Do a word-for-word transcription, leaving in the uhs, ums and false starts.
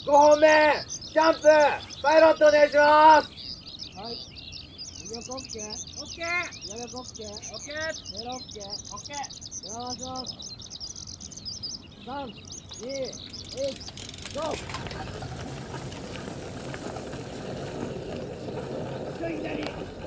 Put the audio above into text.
ごほんめジャンプパイロットお願いします。 はい。右横 OK。 OK。 左横 OK。 OK。 メロ OK。 OK。 では回します。さん、に、いち、ゴー。左。